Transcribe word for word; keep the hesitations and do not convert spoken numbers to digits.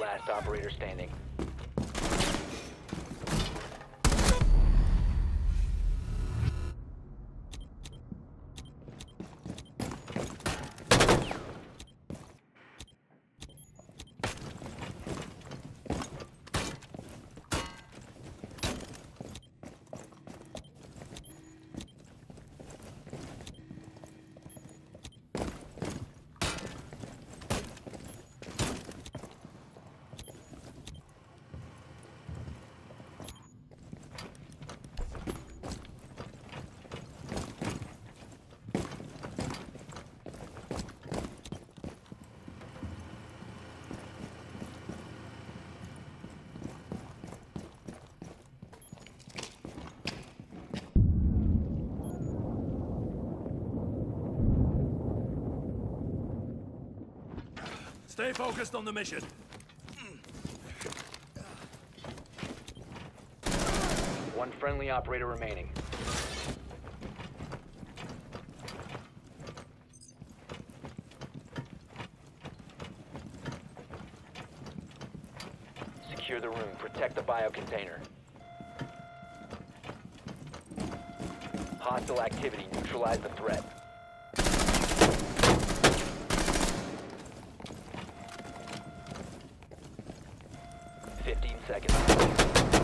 last operator standing. Stay focused on the mission. One friendly operator remaining. Secure the room. Protect the biocontainer. Hostile activity. Neutralize the threat. fifteen seconds.